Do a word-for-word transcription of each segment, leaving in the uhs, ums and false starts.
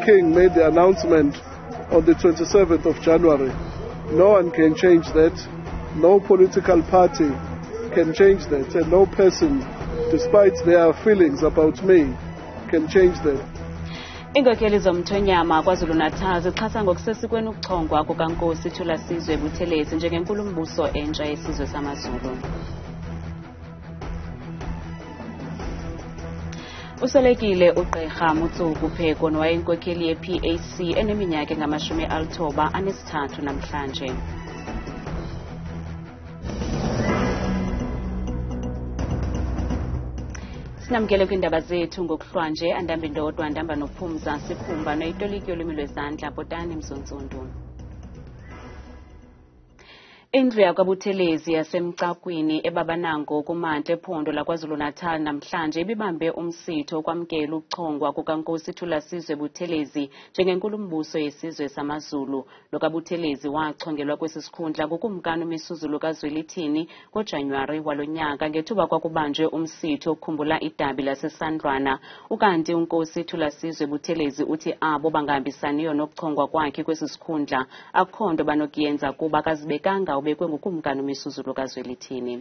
King made the announcement on the twenty-seventh of January. No one can change that. No political party can change that. And no person, despite their feelings about me, can change that. Inkokheli zomthonyama KwaZulu-Natal zixhasa ngokusesikweni ukuchongwa kukaNkosi Thulasizwe Buthelezi njengenkulumbuso entsha yesizwe samaZulu. Usolekile uGqirha Motsoku Pheko nowayinkokheli ye-P A C eneminyaka engamashumi alithoba anesithathu namhlanje. Sinamkele kwindaba zethu ngokuhlwanje andambe ndodwa ndamba nophumza sikhumba noyitoliki yolwimi lwezandla Botani Mzontsundu. Indlu yakwaButhelezi yasemcakwini eBabanango kumantla ephondo laKwaZulu-Natal namhlanje ibibambe umsitho kwamkela ukuchongwa kukaNkosi Thulasizwe Buthelezi njengenkulumbuso yesizwe samaZulu. LokaButhelezi wachongelwa kwesisikhundla ngukumkani uMisuzulu kaZwelithini ngoJanuwari walonyaka ngethuba kwakubanjwe umsitho ukukhumbula idabi laseSandlwana. Ukanti uNkosi Thulasizwe Buthelezi uthi abo bangahambisaniyo nokuchongwa kwakhe kwesisikhundla akukho nto banokuyenza kuba kazibekanga bekwe ngukumkani uMisuzulu kaZwelithini.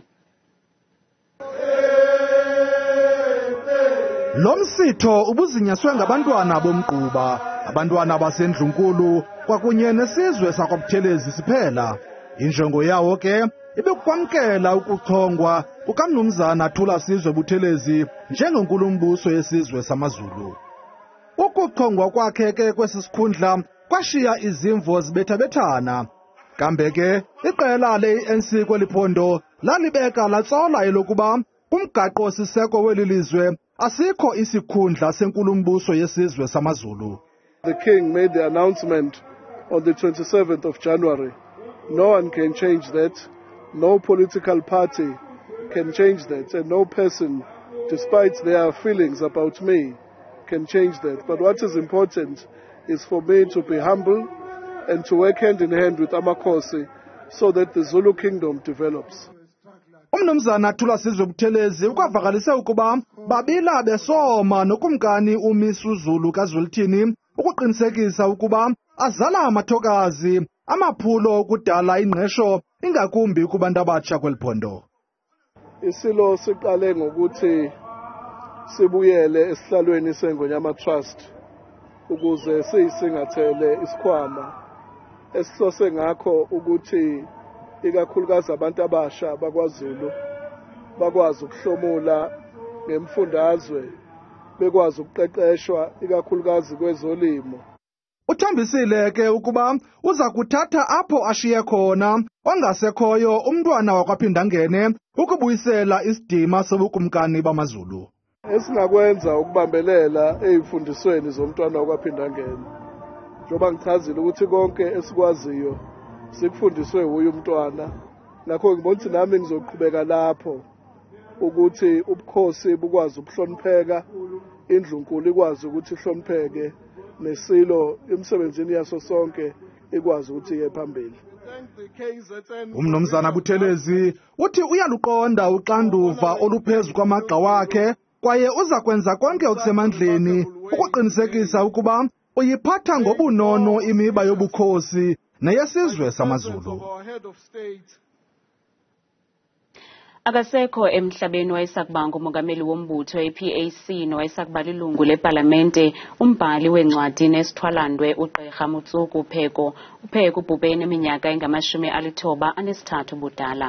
Lo msitho ubuzinyaswe ngabantwana bomquba, abantwana basendlunkulu kwakunye nesizwe sakwaButhelezi siphela. Injongo yawo ke ibekukwamkela ukuchongwa kukaMnumzana Thulasizwe Buthelezi njengenkulumbuso yesizwe samaZulu. Ukuchongwa kwakhe ke kwesisikhundla kwashiya izimvo zibethabethana. Kambe ke iqela le-A N C kweliphondo lalibeka latsola elokuba kumgaqo siseko weli lizwe asikho isikhundla senkulumbuso yesizwe samaZulu. The King made the announcement on the twenty-seventh of January. No one can change that. No political party can change that. And no person, despite their feelings about me, can change that. But what is important is for me to be humble and to work hand in hand with Amakhosi so that the Zulu kingdom develops. Umnumzana Thulasizwe Buthelezi ukavakalise ukuba babila besoma nokumkani uMisuzulu kaZwelithini ukuqinisekisa ukuba azala amathokazi amaphulo okudala ingqesho ingakumbi kubantu abatsha kweliphondo. Isilo siqale ngokuthi sibuyele esihlalweni seNgonyama Trust ukuze siyisingathele isikhwama esihlose ngakho ukuthi ikakhulukazi abantu abasha bakwaZulu bakwazi ukuhlomula ngemfundazwe bekwazi ukuqeqeshwa ikakhulukazi kwezolimo. Uthambisile ke ukuba uza kuthatha apho ashiye khona ongasekhoyo umntwana wakwaPhindangene ukubuyisela isidima sobukumkani bamaZulu. Esingakwenza ukubambelela ezifundisweni zomntwana wakwaPhindangene. Njoba ngichazile ukuthi konke esikwaziyo sikufundiswe uye umntwana. Ngakho ngibona ukuthi nami ngizoqhubeka lapho ukuthi ubukhosi bukwazi ukuhlonipheka, indlunkulu ikwazi ukuthi ihlonipheke, nesilo emsebenzini yaso sonke ikwazi ukuthi iye phambili. Umnumzana Buthelezi uthi uyaluqonda uxanduva oluphezu kwamagqa wakhe kwaye uza kwenza konke okusemandleni ukuqinisekisa ukuba uyiphatha ngobunono imiba yobukhosi neyesizwe samaZulu. Akasekho emhlabeni wayesakubanga umongameli wombutho we-P A C nowayesakuba lilungu lepalamente umbhali wencwadi nesithwalandwe uGqirha Motsoku Pheko. uPheko ubhubhe eneminyaka engamashumi alithoba anesithathu budala.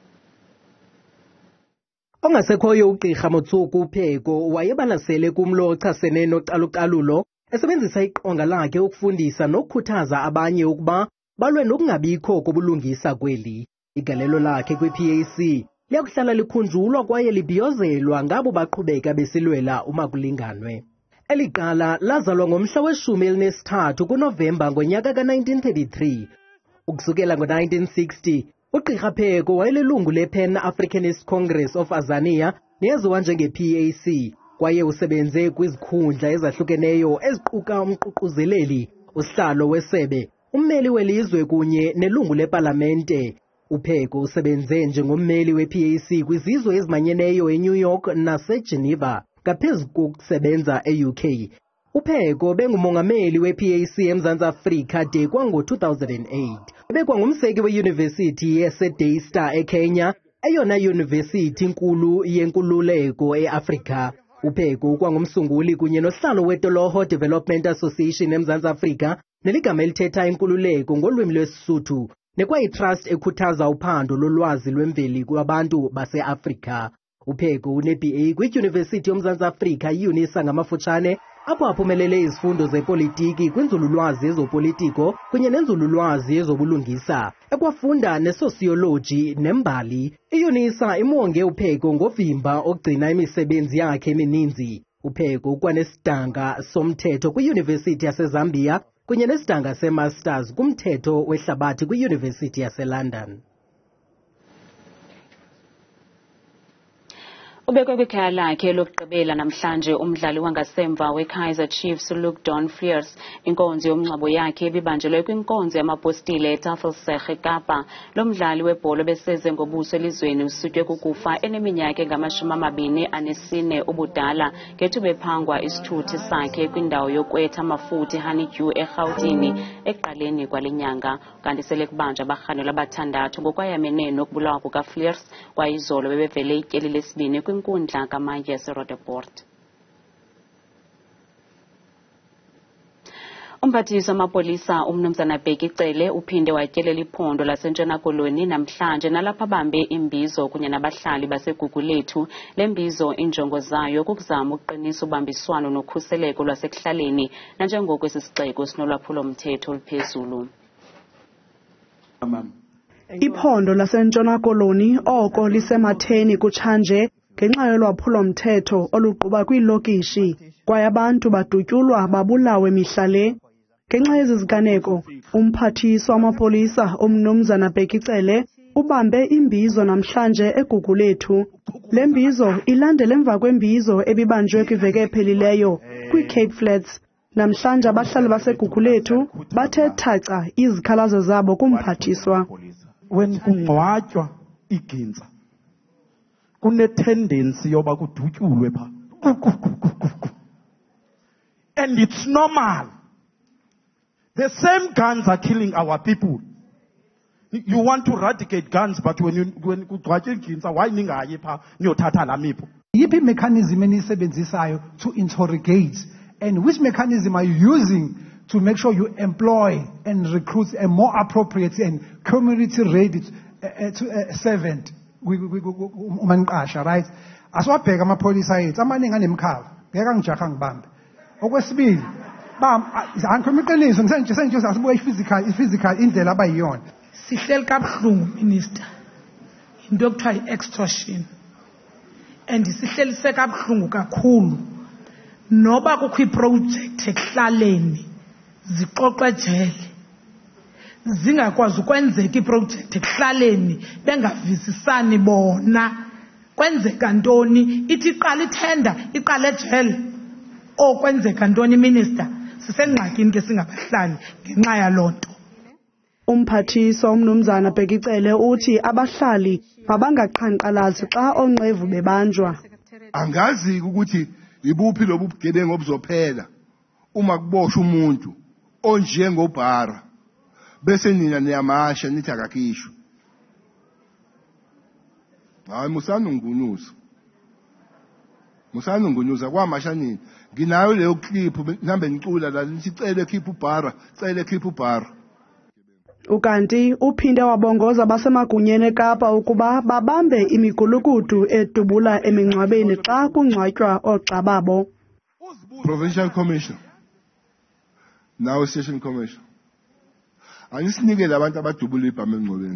Ongasekhoyo uGqirha Motsoku Pheko wayebalasele kumlo ochasene nocalucalulo esebenzisa iqonga lakhe ukufundisa nokukhuthaza abanye ukuba balwe nokungabikho kobulungisa kweli. Igalelo lakhe kwi-P A C liyakuhlala likhunjulwa kwaye libhiyozelwa ngabo baqhubeka besilwela umakulinganwe. Eli qala lazalwa ngomhla weshumi elinesithathu kuNovemba ngonyaka ka-nineteen thirty-three. Ukusukela ngo-nineteen sixty, uGqirha Pheko wayelilungu le-Pan Africanist Congress of Azania neyaziwa njenge-P A C, kwaye usebenze kwizikhundla ezahlukeneyo eziquka umququzeleli, usihlalo wesebe, ummeli welizwe kunye nelungu lepalamente. uPheko usebenze njengommeli we-P A C kwizizwe ezimanyeneyo eNew York naseGeneva ngaphezu kokusebenza e-U K. uPheko bengumongameli we-P A C eMzantsi Afrika de kwango-two thousand eight. Bekwangumseki weyunivesithi yaseDaystar eKenya, eyona yunivesithi nkulu yenkululeko eAfrika. uPheko kwangumsunguli kunye nohlalo weToloho Development Association eMzantsi Afrika, neligama elithetha inkululeko ngolwimi lwesiSuthu, nekwayitrust ekhuthaza uphando lolwazi lwemveli kwabantu baseAfrika. uPheko une-B A kwidyunivesithi yomZantsi Afrika, UNISA ngamafutshane, apho aphumelele izifundo zepolitiki kwinzululwazi yezopolitiko kunye nenzululwazi yezobulungisa, ekwafunda nesosioloji nembali. iUNISA imwonge uPheko ngovimba ogcina imisebenzi yakhe emininzi. uPheko ukwanesidanga somthetho kwiyunivesithi yaseZambia kunye nesidanga semasters kumthetho wehlabathi kwiyunivesithi yaseLondon. Ubekwe kwikhaya lakhe lokugqibela namhlanje umdlali wangasemva weKaizer Chiefs Luke Don Fleers. Inkonzo yomngcwabo yakhe ibibanjelwe kwinkonzo yamapostile eTafelsig eKapa. Lo mdlali webhola beseze ngobuso elizweni usutywe kukufa eneminyaka engamashumi amabini anesine ubudala ngethuba ephangwa isithuthi sakhe kwindawo yokwetha amafutha eHoneydew eRhawutini ekuqaleni kwale nyanga. Kanti sele kubanja abarhanelwa abathandathu ngokwayamene nokubulawa kukaFleers, kwayizolo bebevele ityeli lesibini kwinkundla kamanye yaseRoodeport. Umphathiswa wamapolisa umnumzana Bheki Cele uphinde watyelela iphondo laseNtshona Koloni namhlanje nalapha bambe imbizo kunye nabahlali baseGugulethu. Le mbizo injongo zayo kukuzama ukuqinisa ubambiswano nokhuseleko lwasekuhlaleni nanjengoko esi sixeko sinolwaphulo mthetho oluphezulu. Iphondo laseNtshona Koloni oko lisematheni kutshanje ngenxa yolwaphulo mthetho oluquba kwiilokishi, kwaye abantu badutyulwa babulawe mihla le. Ngenxa yezi ziganeko, umphathiswa wamapolisa umnumzana Bheki Cele ubambe imbizo namhlanje eGugulethu. Le mbizo ilandela emva kwembizo ebibanjwe kwiveki ephelileyo kwiCape Flats. Namhlanje abahlali baseGugulethu bathe thaca izikhalazo zabo kumphathiswa. When kungcwatywa iginza kune-tendency yoba kudutyulwe pha, and it's normal. The same guns are killing our people. You want to eradicate guns, but when you when kugcwatywa iginza, why ningayi pha niyothatha laa mipo? Yiphi mechanism enisebenzisayo to interrogate, and which mechanism are you using to make sure you employ and recruit a more appropriate and community-ready uh, to, uh, servant? Umanqasha, right? Aswabheka amapolisa ethu amaningi anemkhava, ngeke ngijaha ngibambe. Okwesibili, bam angikhomqiniso ngisenje senje asibuye physical physical indlela abayiyona. Sihleli kabuhlungu minister. Into ekuthiwa i-extortion. And sihleli sekabuhlungu kakhulu. Noba kukho iproject ekuhlaleni zixoxe ejele, zingakwazi ukwenzeka iproject ekuhlaleni bengavisisani bona kwenzeka ntoni, ithi iqala ithenda iqala ejele okwenzeka ntoni minister. Sisengxakini ke singabahlali ngenxa yalonto. Umphathiswa umnumzana Bheki Cele uthi abahlali mabangaqhankqalazi xa onqevu bebanjwa. Angazi ukuthi ibuphi lobu bugebengu obuzophela uma kuboshwa umuntu onjengobhara bese nina niyamasha nithi akakhishwe. Hayi musanungunuza. Musanungunuza kwamasha nini. Nginayo leyo clip mhlambe ngicula la nithi cele khipha ubhara, cele khipha ubhara. Ukanti uphinde wabongoza basemagunyeni eKapa ukuba babambe imigulukudu edubula emingcwabeni xa kungcwatywa oogxa babo. Provincial Commission. Now Station Commission. Anisinikele abantu abadubula ibhama emngcwabeni.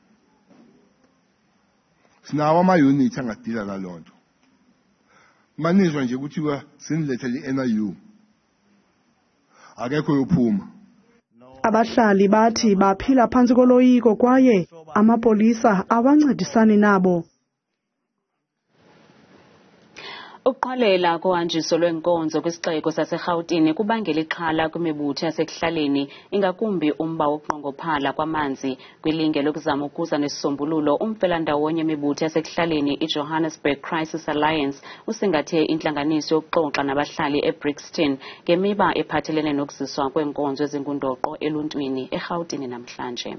Sinawo ama-unit angadila nalonto. Manizwa nje kuthiwa sinilethele i-N I U. Akekho yophuma. Abahlali bathi baphila phansi koloyiko kwaye amapolisa awancedisani nabo. Ukuqwalela kohanjiso lwenkonzo kwisixeko saseGauteng kubangela ixhala kwimibutho yasekuhlaleni ingakumbi umba wokunqongophala kwamanzi. Kwilinge lokuzama ukuza nesisombululo, umfelandawonye imibutho yasekuhlaleni iJohannesburg Crisis Alliance usingathe intlanganiso yokuxoxa nabahlali eBrixton ngemiba ephathelene nokuziswa kwenkonzo ezingundoqo eluntwini eGauteng namhlanje.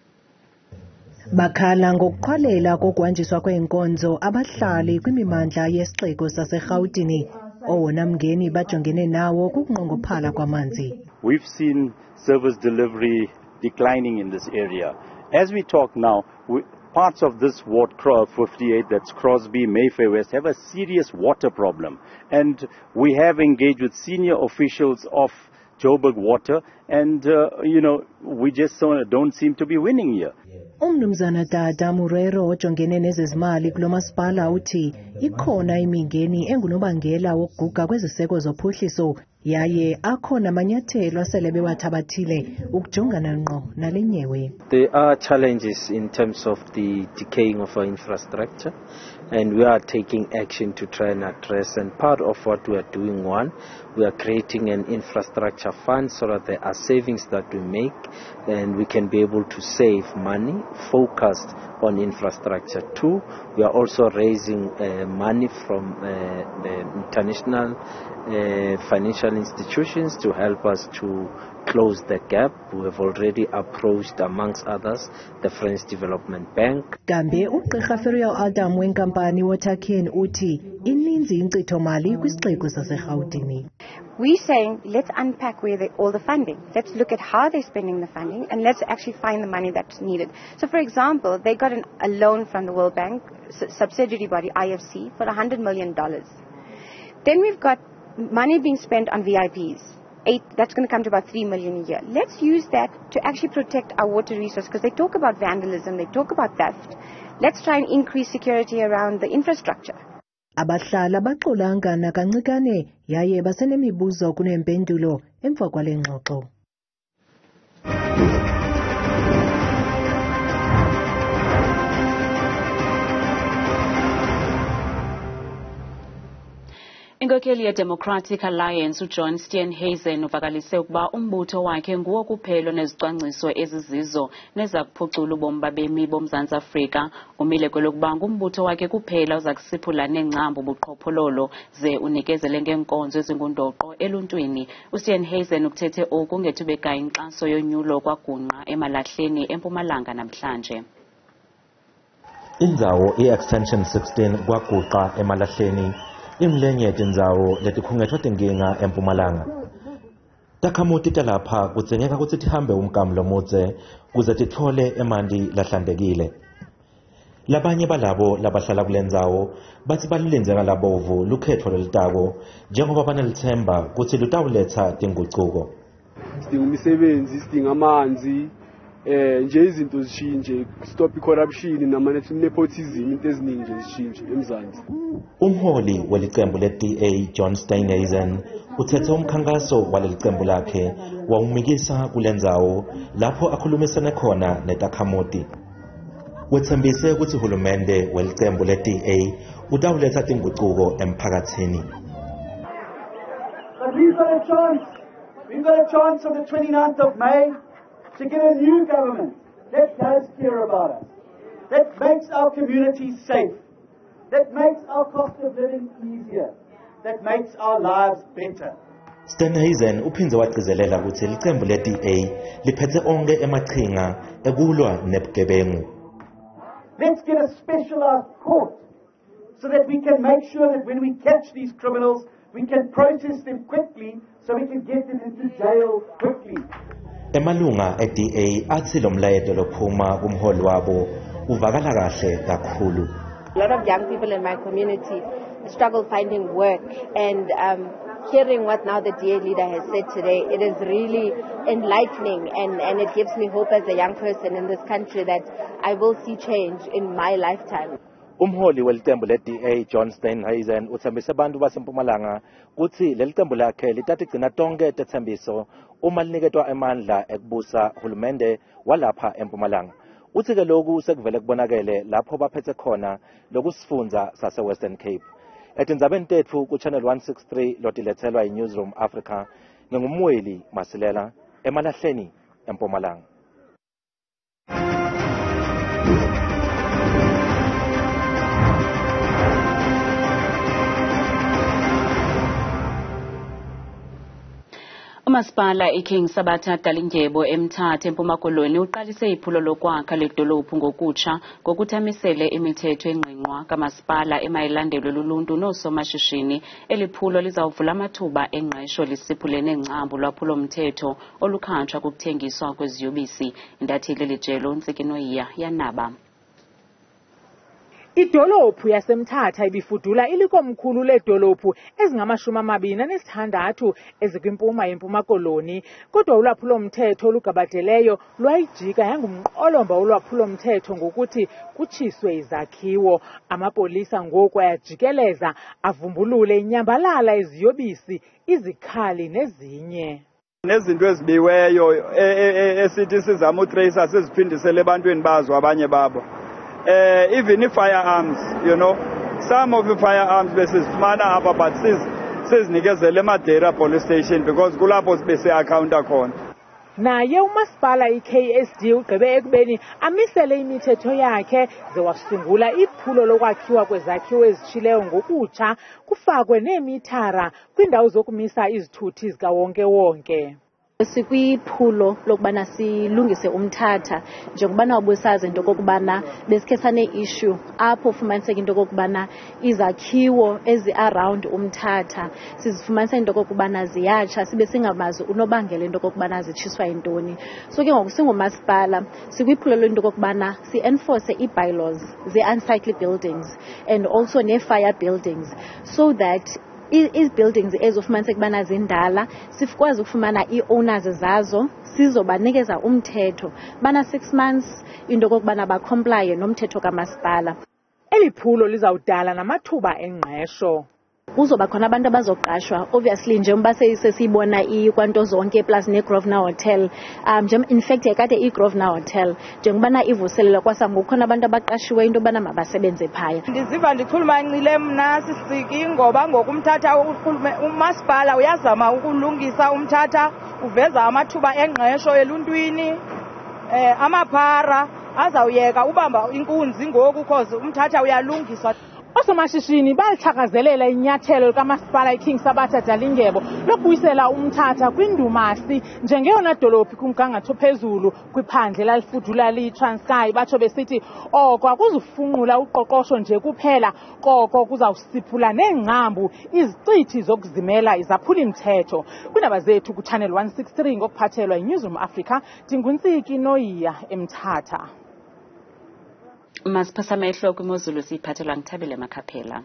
Bakhala ngokuqwalela kokuhanjiswa kweenkonzo abahlali kwimimandla yesixeko saseGauteng owona mngeni bajongene nawo kukunqongophala kwamanzi. We've seen service delivery declining in this area. As we talk now, we, parts of this ward fifty-eight, that's Crosby, Mayfair West, have a serious water problem. And we have engaged with senior officials of Joburg Water, and, uh, you know, we just don't seem to be winning here. Umnumzana Dada Murero ojongene nezezimali kulo masipala uthi ikhona imingeni engunobangela wokuguga kweziseko zophuhliso yaye akhona amanyathelo asele bewathabathile ukujongana ngqo nale nyewe. There are challenges in terms of the decaying of our infrastructure, and we are taking action to try and address, and part of what we are doing, one, we are creating an infrastructure fund so that there are savings that we make and we can be able to save money focused on infrastructure. Two, we are also raising uh, money from uh, the international uh, financial institutions to help us to close the gap. We have already approached, amongst others, the French Development Bank. Kambe uGqirha Ferial Adam wenkampani Waterken uthi ininzi inkcitho mali kwisixeko saseGauteng. We're saying let's unpack where they, all the funding. Let's look at how they're spending the funding, and let's actually find the money that's needed. So, for example, they got an, a loan from the World Bank subsidiary body I F C for one hundred million dollars. Then we've got money being spent on V I Ps. Eight, that's going to come to about three million a year. Let's use that to actually protect our water resources, because they talk about vandalism, they talk about theft. Let's try and increase security around the infrastructure. Abahlala baxolanga nakancikane yaye basenemibuzo kunempendulo emva kwale ngxoxo. Inkokheli ye-Democratic Alliance uJohn Steenhuisen uvakalise ukuba umbutho wakhe nguwo kuphela nezicwangciso ezizizo neza kuphucula ubomi babemi boMzantsi Afrika. Umile kwelokuba ngumbutho wakhe kuphela uza kusiphula nengcambu buqhophololo ze unikezele ngenkonzo ezingundoqo eluntwini. uSteenhuisen ukuthethe oku ngethubeka inkxaso yonyulo kwagungqa emalahleni eMpumalanga namhlanje. Indzawo i-Extension sixteen kwaguqa emalahleni imlenye tindzawo letikhungethwa tinkinga eMpumalanga. Takhamuti talapha kudzingeka kutsi tihambe umgamu lomudze kuze tithole emanti lahlantekile. Labanye balabo labahlala kulendzawo batsi balulindzeka labovu lukhetfo lolutako njengoba banelithemba kutsi lutawuletsa tingucuko. Sidinga imisebenzi, sidinga amanzi, eh nje izinto zishintshe, stop corruption nama nepotism, into eziningi nje zishintshe eMzansi. Umholi welicembu le-D A John Steenhuisen uthethe umkhankaso walelicembu lakhe wawumikisa kulendzawo lapho akhulumisane khona netakhamuti. Wethembise ukuthi uhulumende welicembu le-D A utawuletha tingucuko emphakathini. But we've got a chance. We've got a chance on the twenty-ninth of May to get a new government that does care about us, that makes our communities safe, that makes our cost of living easier, that makes our lives better. Steenhuisen uphindze wagcizelela ukuthi licembu le-D A liphethe onke emachinga ekulwa nebugebengu. Let's get a specialized court so that we can make sure that when we catch these criminals, we can process them quickly so we can get them into jail quickly. Emalunga e-D A athi lo mlayeto lophuma kumholi wabo uvakala kahle kakhulu. A lot of young people in my community struggle finding work, and um, hearing what now the D A leader has said today, it is really enlightening, and, and it gives me hope as a young person in this country that I will see change in my lifetime. Umholi welicembu le-D A John Steenhuisen uthembise abantu baseMpumalanga kuthi lelicembu lakhe litatigcina tonke tethembiso uma liniketwa emandla ekubusa hulumende walapha eMpumalanga. Uthi ke lokhu sekuvele kubonakele lapho baphethe khona lokusifundza sase Western Cape. etindzabeni tetfu ku Channel one sixty-three lotiletselwa iNewsroom Africa ngingumweli Masilela eMalahleni eMpumalanga. Umasipala iKing Sabatha Dalindyebo eMthatha eMpuma Koloni uqalise iphulo lokwakha ledolophu ngokutsha ngokuthamisele imithetho engqingqwa kamasipala emayilandelwe luluntu noosomashishini. Eliphulo lizawuvula amathuba engqesho lisiphulene ngcambu lwaphulo mthetho olukhanjwa kukuthengiswa kweziyobisi. Intatheli lijelo Nsikinoyiya yanaba. Idolophu yaseMthatha ibifudula ilikomkhulu ledolophu ezingamashumi amabini anesithandathu ezikwimpuma yeMpuma Koloni, kodwa ulwaphulo mthetho olugabadeleyo lwayijika yangumqolomba olwaphulo mthetho ngokuthi kutshiswe izakhiwo. Amapolisa ngoku ayajikeleza avumbulule inyambalala eziyobisi, izikhali nezinye. Nezinto ezibiweyo esithi sizama utracer siziphindisele ebantwini bazo abanye babo. Uh, even the firearms, you know, some of the firearms besizifumana apha but sizinikezele eMadera police station because kulapho sibese account akhona. Naye umasipala iK S D ugqibe ekubeni amisele imithetho yakhe ze wasungula iphulo lokwakhiwa kwezakhiwo ezitshileyo ngokutsha kufakwe neemithara kwindawo zokumisa izithuthi zikawonke wonke. Sikwiphulo lokubana silungise uMthatha njengobana wabusazi into kokubana besikhe sane issue apho ufumaniseka into kokubana izakhiwo ezi around uMthatha sizifumanisa into kokubana ziyatsha sibe singamazi unobangela into kokubana zitshiswa intoni. So ke ngoku singumasipala sikwiphulo lento kokubana si enforce i-bylaws ze-unsightly buildings and also ne-fire buildings so that is buildings ezofumaniseka kubana zindala sikwazi ukufumana ii-owners zazo sizobanikeza umthetho bana six months into kokubana bakomplaye nomthetho kamasipala. Eli phulo lizawudala namathuba engqesho. Kuzoba khona abantu abazoqashwa obviously njengoba sesiyibona ikwanto zonke plus neGrosvenor Hotel um nje in fact yakade iGrosvenor Hotel njengobana ivuselelwa kwasangoku khona abantu abaqashiwe into bana mabasebenze phaya. Ndiziva ndichulumancile mna sisiki ngoba ngokumthatha umasipala uyazama ukulungisa uMthatha uveza amathuba engqesho eluntwini eh amaphara azawuyeka ubamba inkunzi ngoku cause uMthatha uyalungiswa. Osomashishini balithakazelela inyathelo likamasipala iKing Sabatha Dalindyebo lokubuyisela uMthatha kwindumasi njengeyona dolophu kumgangatho phezulu kwiphandle lalifudula liyiTranskei. Batsho besithi oko akuzufunqula uqoqosho nje kuphela, koko kuzawusiphula neengcambu izicithi zokuzimela izaphula mthetho. Kwindaba zethu kuChannel one sixty-three ngokuphathelwa iNewsroom Africa, Ndinguntsiki Noyiya eMthatha. Masiphasa amehlo kwimozulu siyiphathelwa ngithabile Makhaphela.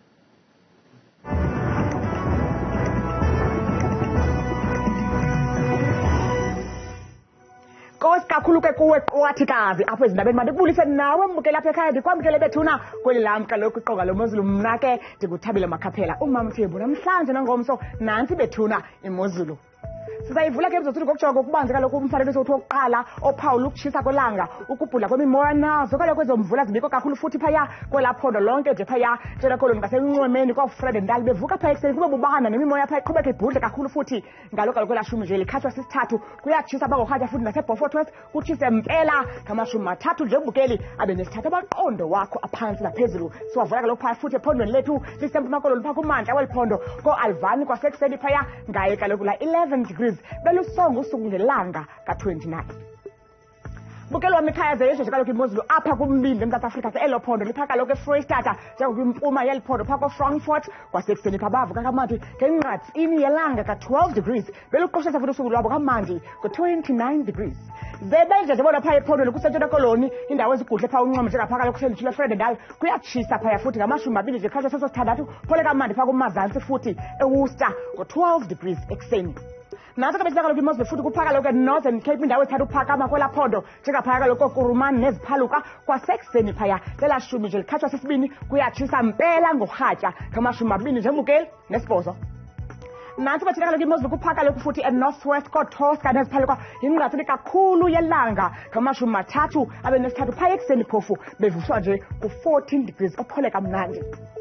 Nkosi kakhulu ke kuwe qwathikazi apho ezindabeni mandikubulise nawe mbukela apha ekhaya ndikwamkele bethuna kweli lam kaloku iqonga lomozulu. Mna ke ndikuthabile Makhaphela. Umama Mthembu namhlanje nangomso nansi bethuna imozulu. Sizayivula ke episode ngokujonga ukubanzi kaloku umfanekiso wethu wokuqala ophawula ukutshisa kwelanga, ukubhudla kwemimoya nazo kaloku kwezomvula zibikho kakhulu futhi phaya kwelaphondo lonke nje phaya Ntshona Koloni ngasenxwemeni kwaFred Ndali bevuka phaya ekuseni kube bubana nemimoya phaya iqhubeka ibhudle kakhulu futhi ngalo kaloku elashumi nje likhatshwa sisithathu kuyatshisa bakokhatya futhi naseBeaufort West kutshise mpela ngamashumi mathathu nje mbukeli abe nesithathu abaqondo wakho aphansi naphezulu. Siwavula kaloku phaya futhi ephondweni lethu liseMpuma Koloni phaya kumantla weliphondo koAlvani kwasekuseni phaya ngaye kaloku la eleven degrees belusongo usuku ngelanga ka twenty-nine. Bukelo wami ekhaya zeyesho kaloku imozulu apha kumbindi eMzantsi Afrika elophondo lipha kaloku eFreystata njengokwimpuma yeliphondo pha koFrankfurt kwasekuseni phabavuka kamandi ngenqatsini yelanga ka twelve degrees beluqoshesa futhi usuku lwabo kamandi ku twenty-nine degrees. Zebenje nje bona phaya ephondweni kuseNtshona Koloni indawo ezigudle phaya unqomo njengapha kaloku kusendithile Fred Ndali kuyatshisa phaya futhi ngamashumi mabili nje khatshwa seso sithandathu phole kamandi pha kumazantsi futhi eWorcester ku twelve degrees ekuseni. Naso ke besaka kaloku imozulu futhi kupha kaloku eNorthern Cape indawo ethatha uphakama kwelaphondo njengaphaya kaloku koKurumani neziphaluka kwasekuseni phaya lelashumi nje likhatshwa sesibini kuyatshisa mpela ngorhatya ngamashumi mabini nje mbukeli nesibhozo. Nansi bathina kaloku imozulu kupha kaloku futhi eNorthwest koTosca neziphaluka yingqatsini kakhulu yelanga ngamashumi mathathu abe nesithathu phaya ekuseni phofu bevuswa nje ku fourteen degrees ophole kamnandi.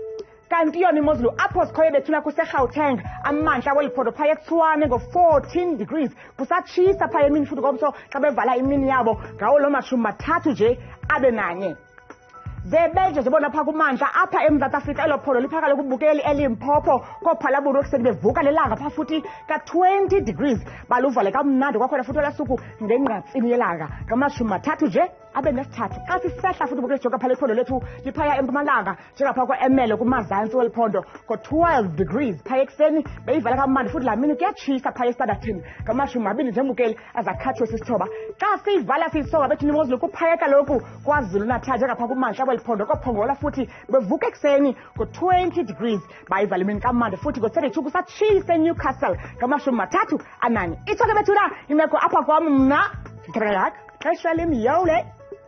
kanti yona imozulu apho sikhoye bethuna kuseGauteng amandla weliphondo phaya eTshwane ngo-fourteen degrees kusatshisa phaya emini futhi komso xa bevala imini yabo ngawo lo mashumi mathathu nje abe nanye zebeje zibona pha kumandla apha eMzantsi Afrika elo phondo liphaka lokubukeli eLimpopo kophalaburu ekuseni bevuka lelanga pha futhi ka-twenty degrees baluvale kamnandi kwakhona futhi olasuku ngenqatsini yelanga ngamashumi mathathu nje abe nesithathu xa sisehla futhi bukele joka phala iphondo lethu liphaya empumalanga njengapha kwa-Emele kumazantsi weliphondo ngo-twelve degrees phaya ekuseni beyivala kamnandi futhi laa mini kuyatshisa phaya eStanderton ngamashumi mabini njengobukeli azakhathiwe sisithoba xa siyivala siyisoka bethi nimozulu kuphaya kaloku kwaZulu Natal njengapha kumantla weliphondo kophongola futhi bevuka ekuseni ngo-twenty degrees bayivala imini kamnandi futhi ngo-thirty-two kusatshisa eNewcastle ngamashumi mathathu ananye itsho ke bethuna imeko apha kwam mna yak xesha lemiyole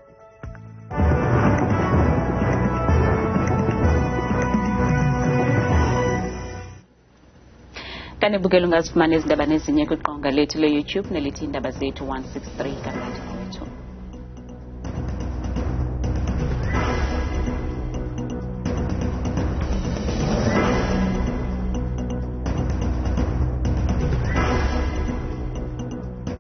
kanibukela ungazifumana izindaba nezinye kwiqonga lethu le-YouTube nelithi indaba zethu one sixty-three kamnandi kwethu.